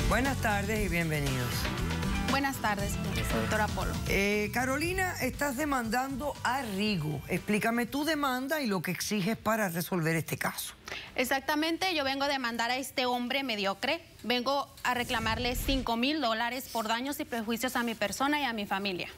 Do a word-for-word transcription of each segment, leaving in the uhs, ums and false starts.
Buenas tardes y bienvenidos. Buenas tardes, doctora Polo. Eh, Carolina, estás demandando a Rigo. Explícame tu demanda y lo que exiges para resolver este caso. Exactamente, yo vengo a demandar a este hombre mediocre. Vengo a reclamarle cinco mil dólares por daños y prejuicios a mi persona y a mi familia.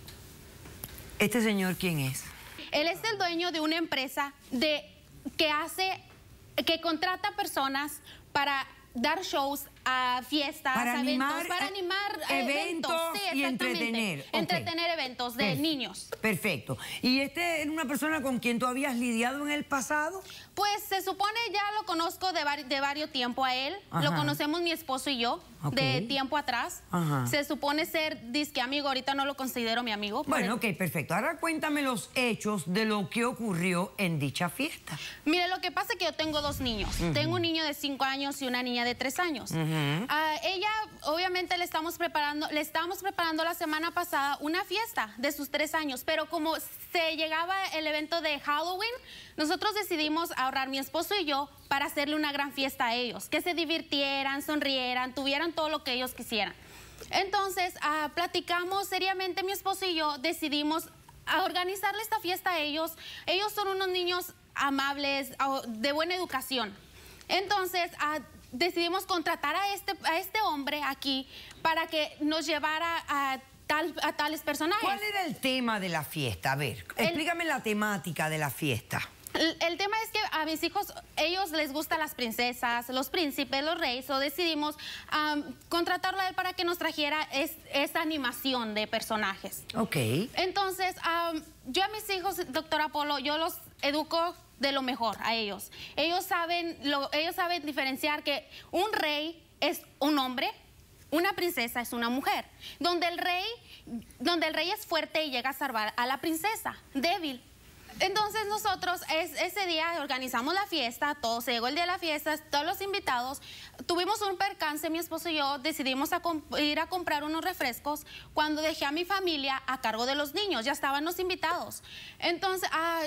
¿Este señor quién es? Él es el dueño de una empresa de, que hace, que contrata personas para dar shows a fiestas, para a animar, eventos, para animar eventos, eventos sí, y entretener. Entretener okay. eventos de Perfecto. niños. Perfecto. ¿Y este es una persona con quien tú habías lidiado en el pasado? Pues se supone ya lo conozco de, var de varios tiempo a él. Ajá. Lo conocemos mi esposo y yo okay. de tiempo atrás. Ajá. Se supone ser disque amigo, ahorita no lo considero mi amigo. Bueno, ok, perfecto. Ahora cuéntame los hechos de lo que ocurrió en dicha fiesta. Mire, lo que pasa es que yo tengo dos niños. Uh-huh. Tengo un niño de cinco años y una niña de tres años. Uh-huh. Uh, ella, obviamente, le estamos preparando, le estábamos preparando la semana pasada una fiesta de sus tres años, pero como se llegaba el evento de Halloween, nosotros decidimos ahorrar, mi esposo y yo, para hacerle una gran fiesta a ellos, que se divirtieran, sonrieran, tuvieran todo lo que ellos quisieran. Entonces, uh, platicamos seriamente, mi esposo y yo decidimos a organizarle esta fiesta a ellos. Ellos son unos niños amables, de buena educación. Entonces, uh, decidimos contratar a este, a este hombre aquí para que nos llevara a, tal, a tales personajes. ¿Cuál era el tema de la fiesta? A ver, el, explícame la temática de la fiesta. El, el tema es que a mis hijos, ellos les gustan las princesas, los príncipes, los reyes, o decidimos um, contratarlo a él para que nos trajera es, esa animación de personajes. Ok. Entonces, um, yo a mis hijos, doctora Polo, yo los educo de lo mejor a ellos. Ellos saben, lo, ellos saben diferenciar que un rey es un hombre, una princesa es una mujer. Donde el rey, donde el rey es fuerte y llega a salvar a la princesa débil. Entonces nosotros es, ese día organizamos la fiesta, todo se llegó el día de la fiesta, todos los invitados, tuvimos un percance, mi esposo y yo decidimos a ir a comprar unos refrescos cuando dejé a mi familia a cargo de los niños, ya estaban los invitados. Entonces, uh,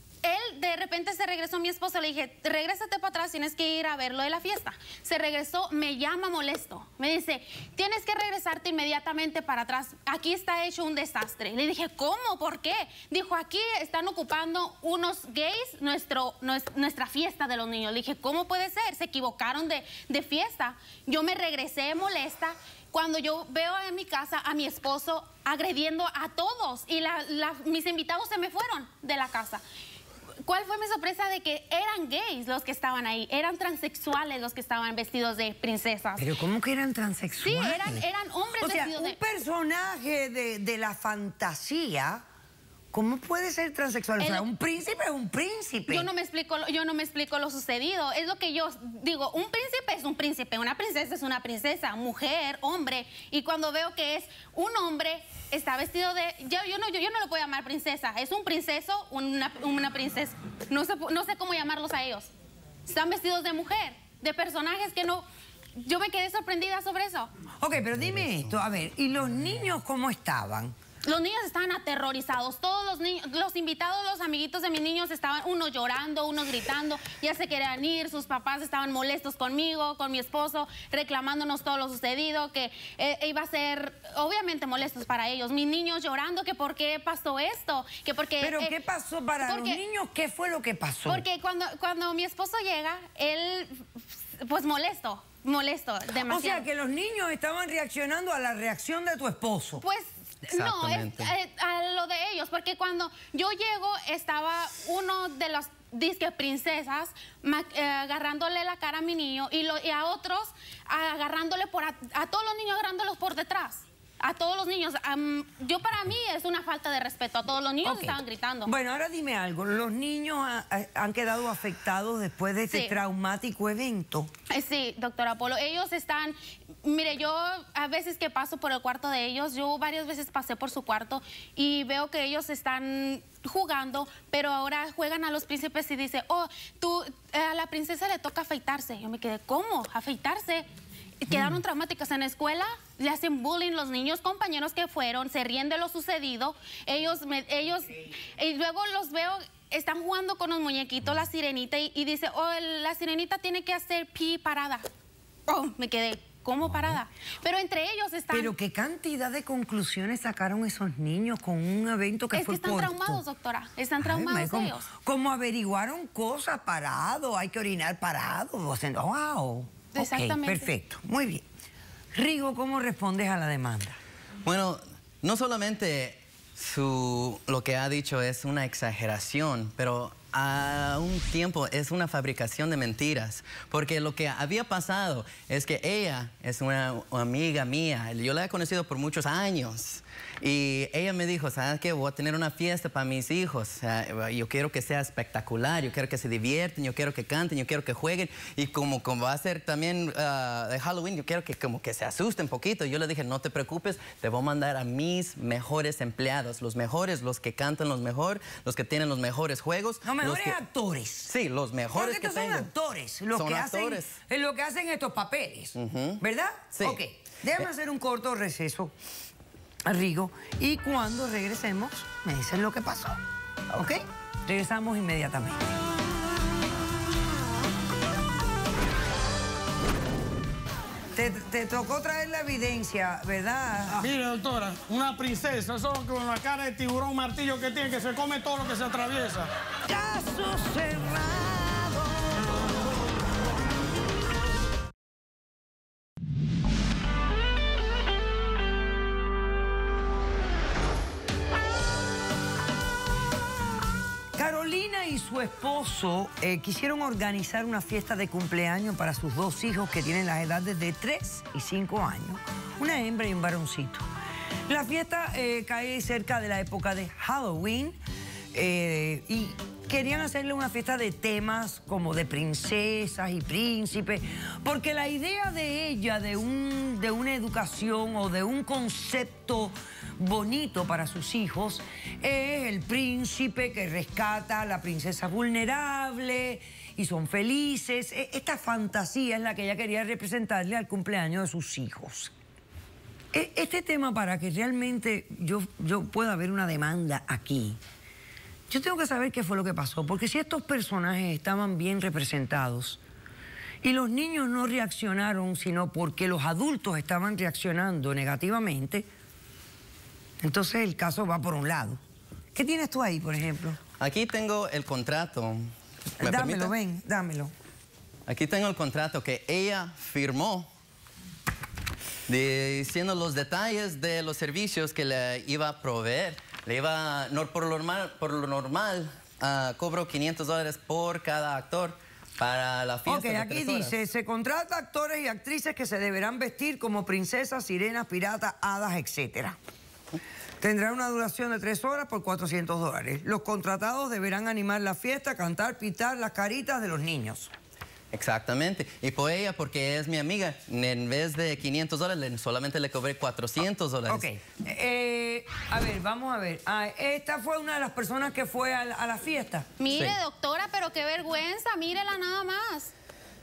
él de repente se regresó, mi esposo le dije, regrésate para atrás, tienes que ir a ver lo de la fiesta. Se regresó, me llama molesto, me dice, tienes que regresarte inmediatamente para atrás, aquí está hecho un desastre. Le dije, ¿cómo? ¿Por qué? Dijo, aquí están ocupando unos gays nuestro, nuestra fiesta de los niños. Le dije, ¿cómo puede ser? Se equivocaron de, de fiesta. Yo me regresé molesta cuando yo veo en mi casa a mi esposo agrediendo a todos y la, la, mis invitados se me fueron de la casa. ¿Cuál fue mi sorpresa? De que eran gays los que estaban ahí, eran transexuales los que estaban vestidos de princesas. ¿Pero cómo que eran transexuales? Sí, eran, eran hombres o sea, vestidos un de... un personaje de, de la fantasía, ¿cómo puede ser transexual? O sea, un príncipe es un príncipe. Yo no me explico, yo no me explico lo sucedido. Es lo que yo digo, un príncipe es un príncipe, una princesa es una princesa, mujer, hombre. Y cuando veo que es un hombre, está vestido de... Yo, yo, no, yo, yo no lo puedo llamar princesa. Es un princeso, una, una princesa. No sé, no sé cómo llamarlos a ellos. Están vestidos de mujer, de personajes que no... Yo me quedé sorprendida sobre eso. Ok, pero dime esto, a ver, ¿y los niños cómo estaban? Los niños estaban aterrorizados, todos los niños, los invitados, los amiguitos de mis niños estaban, unos llorando, unos gritando, ya se querían ir, sus papás estaban molestos conmigo, con mi esposo, reclamándonos todo lo sucedido, que eh, iba a ser, obviamente, molestos para ellos. Mis niños llorando, que por qué pasó esto, que porque... ¿Pero eh, qué pasó para porque, los niños? ¿Qué fue lo que pasó? Porque cuando, cuando mi esposo llega, él, pues molesto, molesto, demasiado. O sea, que los niños estaban reaccionando a la reacción de tu esposo. Pues... No, es eh, a lo de ellos, porque cuando yo llego estaba uno de los disque princesas eh, agarrándole la cara a mi niño y, lo, y a otros agarrándole por a, a todos los niños agarrándolos por detrás. A todos los niños. Um, yo para mí es una falta de respeto. A todos los niños okay. estaban gritando. Bueno, ahora dime algo. ¿Los niños ha, han quedado afectados después de este sí. traumático evento? Sí, doctora Polo. Ellos están... Mire, yo a veces que paso por el cuarto de ellos, yo varias veces pasé por su cuarto y veo que ellos están jugando, pero ahora juegan a los príncipes y dice, oh, tú, a la princesa le toca afeitarse. Yo me quedé, ¿cómo? ¿Afeitarse? Quedaron traumáticas en la escuela, le hacen bullying los niños, compañeros que fueron, se ríen de lo sucedido, ellos, me, ellos, y luego los veo, están jugando con los muñequitos, la sirenita, y, y dice, oh, la sirenita tiene que hacer pie parada. Oh, me quedé, como parada. Pero entre ellos están... Pero qué cantidad de conclusiones sacaron esos niños con un evento que es fue que están corto. traumados, doctora. Están traumados Ay, como, ellos. Como averiguaron cosas parado, hay que orinar parado. O sea, wow. Exactamente. Okay, perfecto, muy bien. Rigo, ¿cómo respondes a la demanda? Bueno, no solamente su, lo que ha dicho es una exageración, pero a un tiempo es una fabricación de mentiras. Porque lo que había pasado es que ella es una amiga mía. Yo la he conocido por muchos años. Y ella me dijo, ¿sabes qué? Voy a tener una fiesta para mis hijos. O sea, yo quiero que sea espectacular, yo quiero que se divierten, yo quiero que canten, yo quiero que jueguen. Y como, como va a ser también uh, de Halloween, yo quiero que como que se asusten un poquito. Yo le dije, no te preocupes, te voy a mandar a mis mejores empleados. Los mejores, los que cantan los mejor, los que tienen los mejores juegos. Los mejores que, actores. Sí, los mejores que Porque estos tengo. son actores, los son que actores. hacen, lo que hacen estos papeles, Uh-huh. ¿verdad? Sí. Ok, déjame Eh. hacer un corto receso, Rigo, y cuando regresemos me dicen lo que pasó, ¿ok? Regresamos inmediatamente. Te, te tocó traer la evidencia, ¿verdad? Ah, mire, doctora, una princesa, eso con la cara de tiburón martillo que tiene, que se come todo lo que se atraviesa. Caso cerrado. Carolina y su esposo eh, quisieron organizar una fiesta de cumpleaños para sus dos hijos que tienen las edades de tres y cinco años, una hembra y un varoncito. La fiesta eh, cae cerca de la época de Halloween eh, y querían hacerle una fiesta de temas como de princesas y príncipes, porque la idea de ella de, un, de una educación o de un concepto bonito para sus hijos es el príncipe que rescata a la princesa vulnerable y son felices. Esta fantasía es la que ella quería representarle al cumpleaños de sus hijos. Este tema, para que realmente yo, yo pueda ver una demanda aquí, yo tengo que saber qué fue lo que pasó, porque si estos personajes estaban bien representados y los niños no reaccionaron, sino porque los adultos estaban reaccionando negativamente, entonces el caso va por un lado. ¿Qué tienes tú ahí, por ejemplo? Aquí tengo el contrato. ¿Me dámelo, permite? ven, dámelo. Aquí tengo el contrato que ella firmó diciendo los detalles de los servicios que le iba a proveer. Le iba, no, por lo normal, por lo normal uh, cobro quinientos dólares por cada actor para la fiesta. Ok, de aquí tres horas. dice, se contrata actores y actrices que se deberán vestir como princesas, sirenas, piratas, hadas, etcétera. Tendrá una duración de tres horas por cuatrocientos dólares. Los contratados deberán animar la fiesta, cantar, pitar las caritas de los niños. Exactamente. Y por ella, porque es mi amiga, en vez de quinientos dólares, solamente le cobré cuatrocientos dólares. Ok. Eh, a ver, vamos a ver. Ah, esta fue una de las personas que fue a la, a la fiesta. Mire, Sí. doctora, pero qué vergüenza, mírela nada más.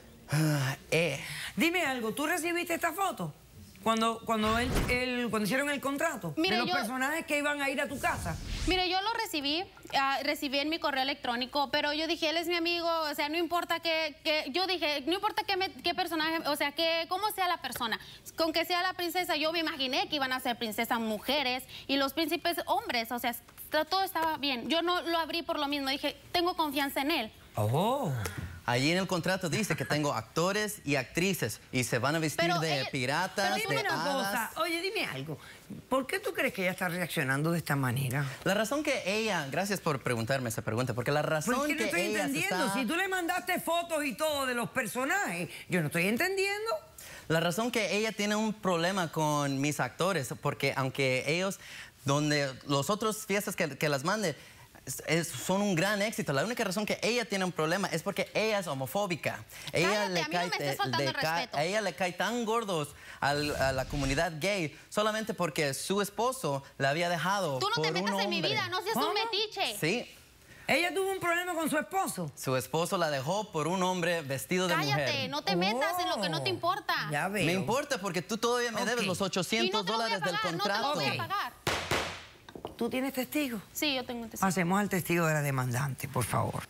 Ah, eh. Dime algo, ¿tú recibiste esta foto? Cuando, cuando, él, él- cuando hicieron el contrato. Mire, de los yo- personajes que iban a ir a tu casa. Mire, yo lo recibí, ah, recibí en mi correo electrónico, pero yo dije, él es mi amigo, o sea, no importa que, que yo dije, no importa qué, me- qué personaje, o sea, que cómo sea la persona, con que sea la princesa, yo me imaginé que iban a ser princesas mujeres y los príncipes hombres, o sea, est- todo estaba bien. Yo no lo abrí por lo mismo, dije, tengo confianza en él. Oh. Allí en el contrato dice que tengo actores y actrices y se van a vestir Pero de ella- piratas, Pero dime de una hadas. cosa, oye, dime algo. ¿Por qué tú crees que ella está reaccionando de esta manera? La razón que ella, gracias por preguntarme esa pregunta, porque la razón ¿Por qué no que estoy ella se entendiendo? está- Si tú le mandaste fotos y todo de los personajes, yo no estoy entendiendo. La razón que ella tiene un problema con mis actores, porque aunque ellos, donde los otros fiestas que, que las mande, es- es- son un gran éxito. La única razón que ella tiene un problema es porque ella es homofóbica. Ella Cállate, le a mí no me estés te- faltando le el cae- respeto. a ella le cae tan gordos al- a la comunidad gay solamente porque su esposo la había dejado Tú no por te un metas en mi hombre. vida, no seas ¿Cómo? un metiche. Sí, Ella tuvo un problema con su esposo. su esposo la dejó por un hombre vestido de Cállate, mujer. no te metas en lo que no te importa. Oh, Ya veo. Me importa porque tú todavía me Ok. debes los Y no ochocientos te lo voy a dólares del pagar, contrato. no te lo voy Ok. a pagar. ¿Tú tienes testigo? Sí, yo tengo un testigo. Hacemos al testigo de la demandante, por favor.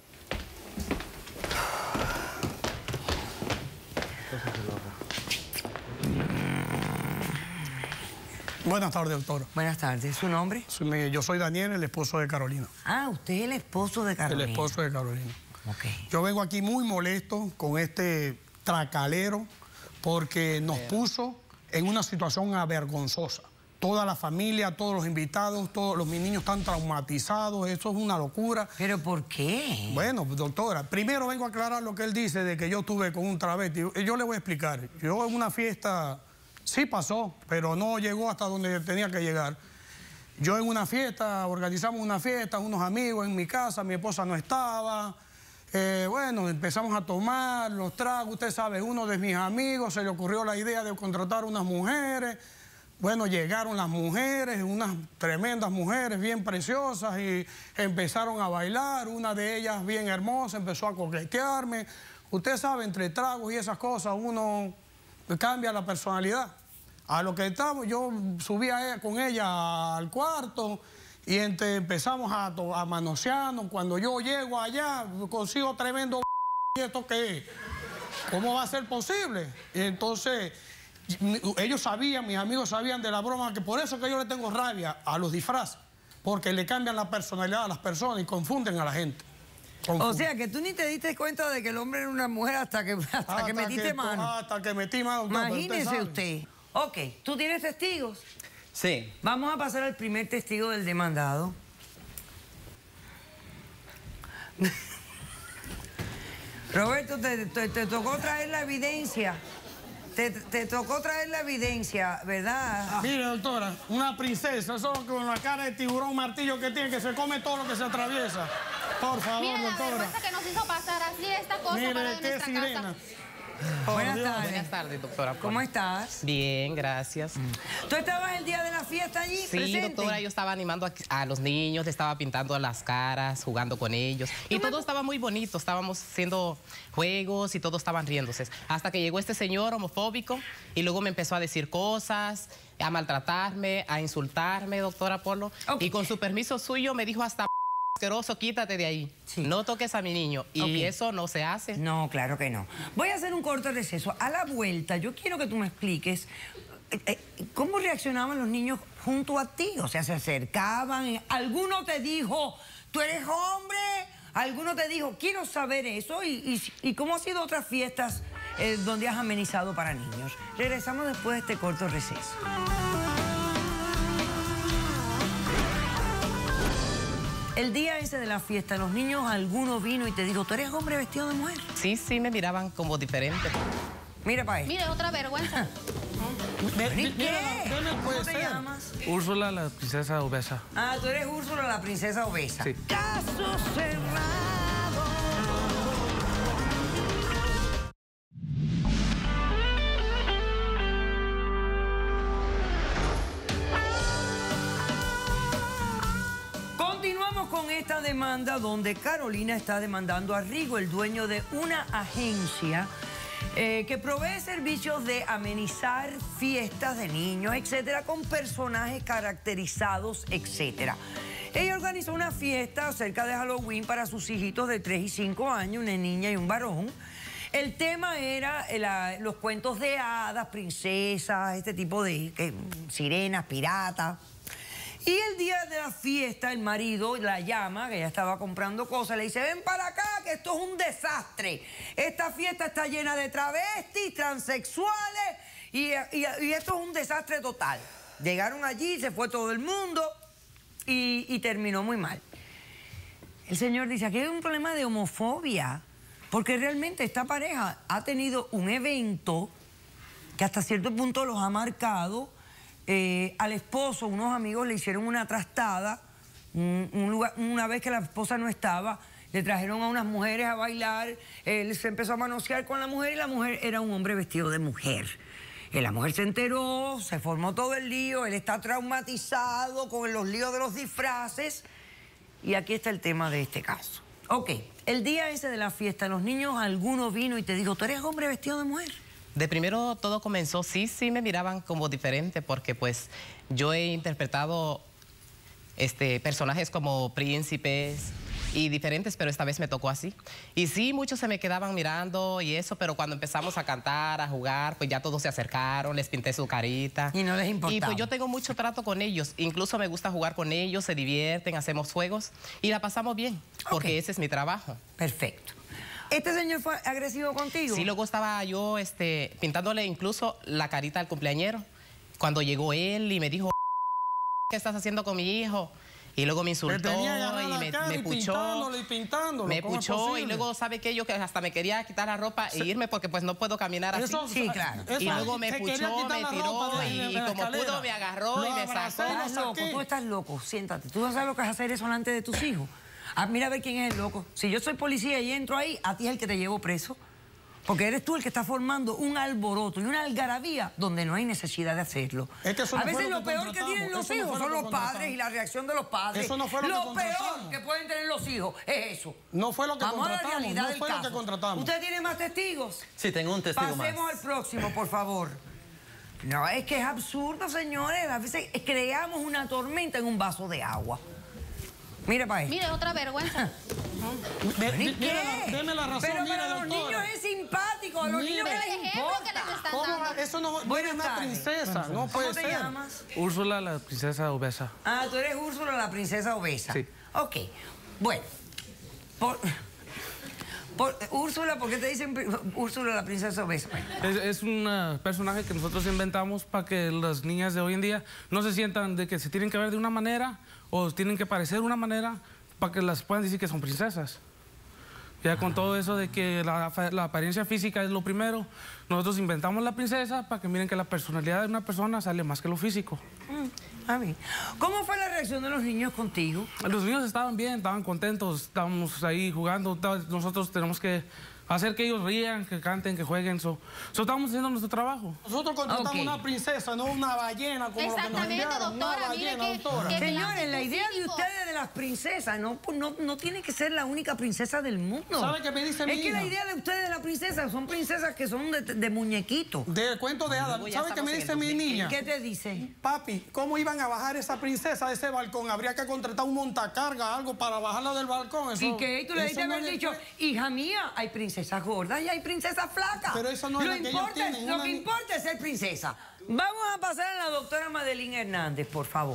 Buenas tardes, doctora. Buenas tardes. ¿Su nombre? Yo soy Daniel, el esposo de Carolina. Ah, usted es el esposo de Carolina. El esposo de Carolina. Okay. Yo vengo aquí muy molesto con este tracalero porque nos puso en una situación avergonzosa. Toda la familia, todos los invitados, todos los mis niños están traumatizados, eso es una locura. ¿Pero por qué? Bueno, doctora, primero vengo a aclarar lo que él dice de que yo estuve con un travesti. Yo le voy a explicar. Yo en una fiesta sí pasó, pero no llegó hasta donde tenía que llegar. Yo en una fiesta, organizamos una fiesta, unos amigos en mi casa, mi esposa no estaba. Eh, bueno, empezamos a tomar los tragos, usted sabe, uno de mis amigos se le ocurrió la idea de contratar unas mujeres. Bueno, llegaron las mujeres, unas tremendas mujeres bien preciosas y empezaron a bailar, una de ellas bien hermosa, empezó a coquetearme. Usted sabe, entre tragos y esas cosas uno cambia la personalidad. A lo que estamos, yo subí a ella, con ella al cuarto y entre, empezamos a, a manosearnos. Cuando yo llego allá, consigo tremendo ¿y esto qué es? ¿Cómo va a ser posible? Y entonces, ellos sabían, mis amigos sabían de la broma, que por eso que yo le tengo rabia a los disfraces, porque le cambian la personalidad a las personas y confunden a la gente. Confunden. O sea, que tú ni te diste cuenta de que el hombre era una mujer hasta que, hasta hasta que metiste que, mano. Hasta que metí mano. Imagínese usted. usted. Ok, ¿tú tienes testigos? Sí. Vamos a pasar al primer testigo del demandado. Roberto, te, te, te tocó traer la evidencia. Te, te tocó traer la evidencia, ¿verdad? Ah, mire, doctora, una princesa, eso con la cara de tiburón martillo que tiene, que se come todo lo que se atraviesa. Por favor, Mira la doctora. vergüenza que nos hizo pasar así esta cosa Mire, para qué nuestra sirena. casa. Por Buenas Dios. tardes. Buenas tardes, doctora. ¿Cómo estás? Bien, gracias. ¿Tú estabas el día de la fiesta allí Sí, presente? doctora, yo estaba animando a, a los niños, estaba pintando las caras, jugando con ellos. Y todo estaba muy bonito, estábamos haciendo juegos y todos estaban riéndose. Hasta que llegó este señor homofóbico y luego me empezó a decir cosas, a maltratarme, a insultarme, doctora Polo. Okay. Y con su permiso suyo me dijo hasta asqueroso, quítate de ahí. Sí. No toques a mi niño. Y Okay. eso no se hace. No, claro que no. Voy a hacer un corto receso. A la vuelta, yo quiero que tú me expliques eh, eh, cómo reaccionaban los niños junto a ti. O sea, se acercaban. ¿Alguno te dijo, tú eres hombre? ¿Alguno te dijo, quiero saber eso? ¿Y, y, y cómo han sido otras fiestas eh, donde has amenizado para niños? Regresamos después de este corto receso. El día ese de la fiesta, los niños, alguno vino y te dijo, ¿tú eres hombre vestido de mujer? Sí, sí, me miraban como diferente. Mira para ahí. Mire, otra vergüenza. ¿Y qué? Deme, puede ¿Cómo te ser. llamas? Úrsula, la princesa obesa. Ah, tú eres Úrsula, la princesa obesa. Sí. Caso cerrado. Continuamos con esta demanda donde Carolina está demandando a Rigo, el dueño de una agencia eh, que provee servicios de amenizar fiestas de niños, etcétera, con personajes caracterizados, etcétera. Ella organizó una fiesta cerca de Halloween para sus hijitos de tres y cinco años, una niña y un varón. El tema era la, los cuentos de hadas, princesas, este tipo de que, sirenas, piratas. Y el día de la fiesta, el marido la llama, que ella estaba comprando cosas, le dice, ven para acá, que esto es un desastre. Esta fiesta está llena de travestis, transexuales, y, y, y esto es un desastre total. Llegaron allí, se fue todo el mundo, y, y terminó muy mal. El señor dice, aquí hay un problema de homofobia, porque realmente esta pareja ha tenido un evento que hasta cierto punto los ha marcado. Eh, al esposo, unos amigos le hicieron una trastada, un, un lugar, una vez que la esposa no estaba, le trajeron a unas mujeres a bailar, él se empezó a manosear con la mujer y la mujer era un hombre vestido de mujer. Y la mujer se enteró, se formó todo el lío, él está traumatizado con los líos de los disfraces y aquí está el tema de este caso. Ok, el día ese de la fiesta, los niños, alguno vino y te dijo, ¿tú eres hombre vestido de mujer? De primero todo comenzó, sí, sí me miraban como diferente porque pues yo he interpretado este, personajes como príncipes, y diferentes, pero esta vez me tocó así. Y sí, muchos se me quedaban mirando y eso, pero cuando empezamos a cantar, a jugar, pues ya todos se acercaron, les pinté su carita. Y no les importaba. Y pues yo tengo mucho trato con ellos, incluso me gusta jugar con ellos, se divierten, hacemos juegos y la pasamos bien, porque Ok. ese es mi trabajo. Perfecto. ¿Este señor fue agresivo contigo? Sí, luego estaba yo este, pintándole incluso la carita al cumpleañero. Cuando llegó él y me dijo, ¿qué estás haciendo con mi hijo? Y luego me insultó Te tenía agarrada y la me, cara me y puchó. pintándolo y pintándolo. Me ¿Cómo es puchó y posible? luego, ¿sabe qué? Yo que hasta me quería quitar la ropa e irme porque pues no puedo caminar así. Eso- Sí, claro. eso- Y luego me te quería puchó, quitar me la tiró ropa de- y, de y la como escalera. pudo me agarró Lo y me abracé, sacó. lo Estás loco, saqué. tú estás loco, siéntate. ¿Tú no sabes lo que es hacer eso delante de tus hijos? Ah, mira a ver quién es el loco. Si yo soy policía y entro ahí, a ti es el que te llevo preso. Porque eres tú el que está formando un alboroto y una algarabía donde no hay necesidad de hacerlo. Es que eso no a veces fue lo lo que peor que contratamos, tienen los eso no hijos fue lo son que los padres contratamos. y la reacción de los padres. Eso no fue lo que peor contratamos. que pueden tener los hijos es eso. No fue lo que Vamos a la contratamos, realidad no del fue lo caso. que contratamos. ¿Usted tiene más testigos? Sí, tengo un testigo Pasemos más. al próximo, por favor. No, es que es absurdo, señores. A veces creamos una tormenta en un vaso de agua. Mira para esto. Mire, otra vergüenza. Ve- ¿Y ve- qué? mira la- Deme la razón, Pero mira, para los doctora. niños es simpático, a los Mire. niños no El les ejemplo que les importa. están ¿Cómo? dando. Eso no Buenas es una tardes. princesa, no puede ¿Cómo te ser. llamas? Úrsula, la princesa obesa. Ah, tú eres Úrsula, la princesa obesa. Sí. Ok. Bueno. Por, por- Úrsula, ¿por qué te dicen pri- Úrsula, la princesa obesa? Es, es un uh, personaje que nosotros inventamos para que las niñas de hoy en día no se sientan de que se tienen que ver de una manera o tienen que parecer de una manera para que las puedan decir que son princesas. Ya con todo eso de que la, la apariencia física es lo primero, nosotros inventamos la princesa para que miren que la personalidad de una persona sale más que lo físico. A mí. ¿Cómo fue la reacción de los niños contigo? Los niños estaban bien, estaban contentos, estábamos ahí jugando. ta- Nosotros tenemos que hacer que ellos rían, que canten, que jueguen. So, so estamos haciendo nuestro trabajo. Nosotros contratamos Ok. una princesa, no una ballena como lo que nos Exactamente, enviaron. Una doctora. Mire ballena, que, doctora. que Señores, la idea de cínico. ustedes de las princesas no, pues no, no tiene que ser la única princesa del mundo. ¿Sabe qué me dice mi Es que hija? la idea de ustedes de las princesas son princesas que son de, de muñequito. Del cuento de Adam. Luego ya ¿Sabe qué me estamos dice en el mi niña? ¿Qué te dice? Papi, ¿cómo iban a bajar esa princesa de ese balcón? Habría que contratar un montacarga, algo para bajarla del balcón. Eso, ¿Y qué? Tú le eso diste no haber es- dicho, hija mía, hay princesas gordas y hay princesas flacas. Pero eso no es lo lo que ellos importa es- tienen, Lo una que ni- importa es ser princesa. Vamos a pasar a la doctora Madeline Hernández, por favor.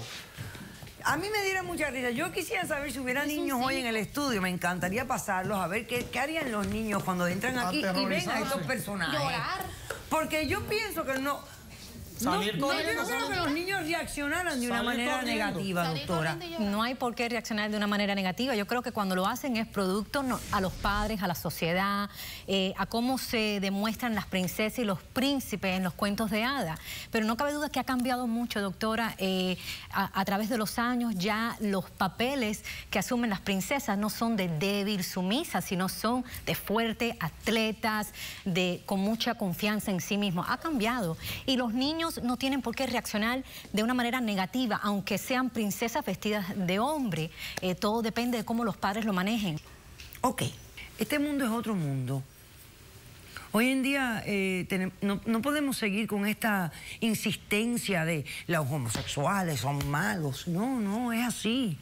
A mí me diera mucha risa. Yo quisiera saber si hubiera niños hoy en el estudio. Me encantaría pasarlos a ver qué, qué harían los niños cuando entran aquí y ven a Aterrorizarse. estos personajes. Llorar. Porque yo pienso que no... No, Salir no, yo corriendo, no creo que salir- los niños reaccionaran de una Salir manera corriendo. negativa, Salir doctora. corriendo y llorar. No hay por qué reaccionar de una manera negativa. Yo creo que cuando lo hacen es producto no- a los padres, a la sociedad, eh, a cómo se demuestran las princesas y los príncipes en los cuentos de hadas. Pero no cabe duda que ha cambiado mucho, doctora. Eh, a, a través de los años ya los papeles que asumen las princesas no son de débil, sumisa, sino son de fuerte, atletas, de, con mucha confianza en sí mismos. Ha cambiado. Y los niños no tienen por qué reaccionar de una manera negativa, aunque sean princesas vestidas de hombre. Eh, todo depende de cómo los padres lo manejen. Ok, este mundo es otro mundo. Hoy en día eh, tenem- no, no podemos seguir con esta insistencia de los homosexuales son malos. No, no, es así.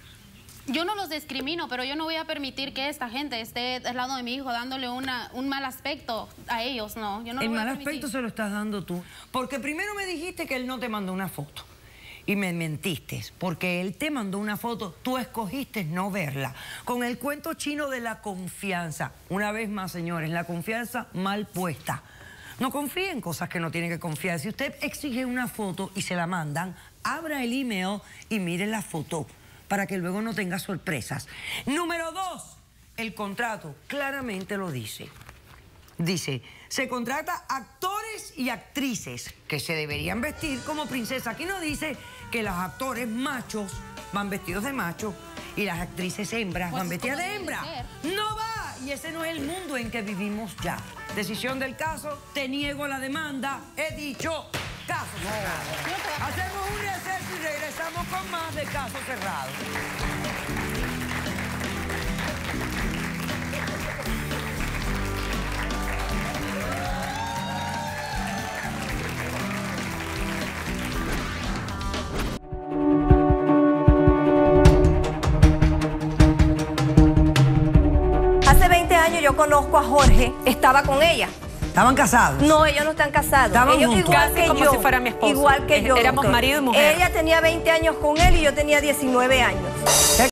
Yo no los discrimino, pero yo no voy a permitir que esta gente esté al lado de mi hijo dándole una, un mal aspecto a ellos, no. Yo no El lo voy a mal permitir. aspecto se lo estás dando tú. Porque primero me dijiste que él no te mandó una foto. Y me mentiste, porque él te mandó una foto, tú escogiste no verla. Con el cuento chino de la confianza. Una vez más, señores, la confianza mal puesta. No confíe en cosas que no tiene que confiar. Si usted exige una foto y se la mandan, abra el email y mire la foto para que luego no tenga sorpresas. Número dos, el contrato claramente lo dice. Dice, se contrata actores y actrices que se deberían vestir como princesa. Aquí no dice que los actores machos van vestidos de macho y las actrices hembras Pues van es vestidas como de debe hembra. ser. No va, y ese no es el mundo en que vivimos ya. Decisión del caso, te niego la demanda, he dicho caso cerrado. Hacemos un receso y regresamos con más de Caso Cerrado. yo conozco a Jorge, estaba con ella. ¿Estaban casados? No, ellos no están casados. Estaban ellos juntos. igual Casi que como yo, si fuera mi esposo. Igual que yo. Éramos doctor. marido y mujer. Ella tenía veinte años con él y yo tenía diecinueve años.